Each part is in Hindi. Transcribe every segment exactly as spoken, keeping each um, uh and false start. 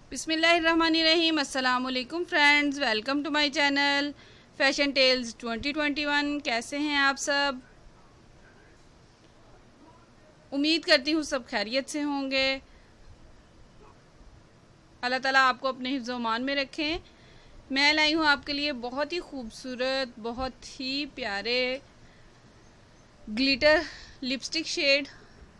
बिस्मिल्लाहिर्रहमानिर्रहीम। अस्सलाम वालेकुम friends, welcome to my channel fashion tales twenty twenty one. कैसे हैं आप सब? उम्मीद करती हूँ सब खैरियत से होंगे। अल्लाह ताला आपको अपने हिफ्ज़ मान में रखें। मैं लाई हूँ आपके लिए बहुत ही खूबसूरत, बहुत ही प्यारे ग्लिटर लिपस्टिक शेड।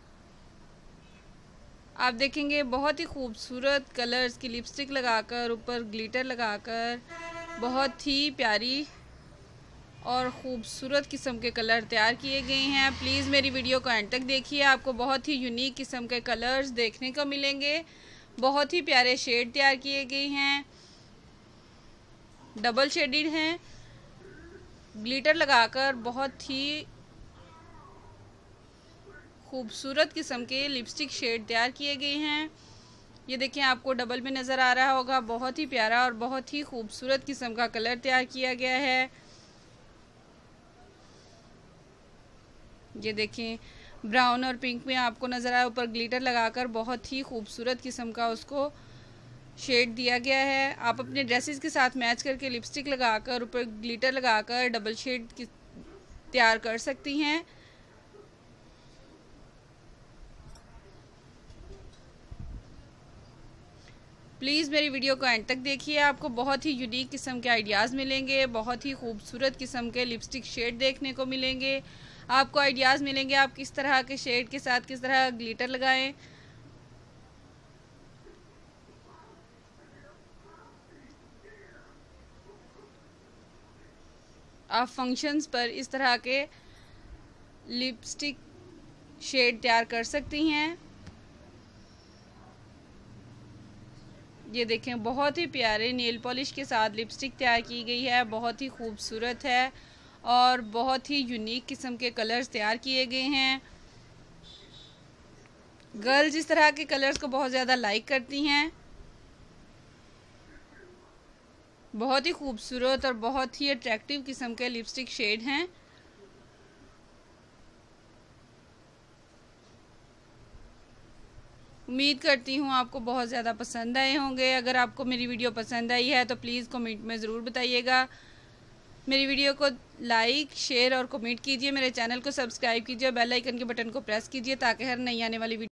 आप देखेंगे बहुत ही खूबसूरत कलर्स की लिपस्टिक लगाकर, ऊपर ग्लिटर लगाकर बहुत ही प्यारी और ख़ूबसूरत किस्म के कलर तैयार किए गए हैं। प्लीज़ मेरी वीडियो को एंड तक देखिए, आपको बहुत ही यूनिक किस्म के कलर्स देखने को मिलेंगे। बहुत ही प्यारे शेड तैयार किए गए हैं, डबल शेडेड हैं। ग्लिटर लगाकर बहुत ही खूबसूरत किस्म के लिपस्टिक शेड तैयार किए गए हैं। ये देखें, आपको डबल में नज़र आ रहा होगा। बहुत ही प्यारा और बहुत ही खूबसूरत किस्म का कलर तैयार किया गया है। ये देखें, ब्राउन और पिंक में आपको नज़र आया, ऊपर ग्लिटर लगाकर बहुत ही खूबसूरत किस्म का उसको शेड दिया गया है। आप अपने ड्रेसेस के साथ मैच करके लिपस्टिक लगाकर, ऊपर ग्लिटर लगाकर डबल शेड तैयार कर सकती हैं। प्लीज़ मेरी वीडियो को एंड तक देखिए, आपको बहुत ही यूनिक किस्म के आइडियाज़ मिलेंगे। बहुत ही खूबसूरत किस्म के लिपस्टिक शेड देखने को मिलेंगे। आपको आइडियाज़ मिलेंगे आप किस तरह के शेड के साथ किस तरह ग्लिटर लगाएं। आप फंक्शंस पर इस तरह के लिपस्टिक शेड तैयार कर सकती हैं। ये देखें, बहुत ही प्यारे नेल पॉलिश के साथ लिपस्टिक तैयार की गई है। बहुत ही खूबसूरत है और बहुत ही यूनिक किस्म के कलर्स तैयार किए गए हैं। गर्ल्स इस तरह के कलर्स को बहुत ज़्यादा लाइक करती हैं। बहुत ही खूबसूरत और बहुत ही अट्रैक्टिव किस्म के लिपस्टिक शेड हैं। उम्मीद करती हूँ आपको बहुत ज़्यादा पसंद आए होंगे। अगर आपको मेरी वीडियो पसंद आई है तो प्लीज़ कमेंट में ज़रूर बताइएगा। मेरी वीडियो को लाइक, शेयर और कमेंट कीजिए। मेरे चैनल को सब्सक्राइब कीजिए, बेल आइकन के बटन को प्रेस कीजिए ताकि हर नई आने वाली वीडियो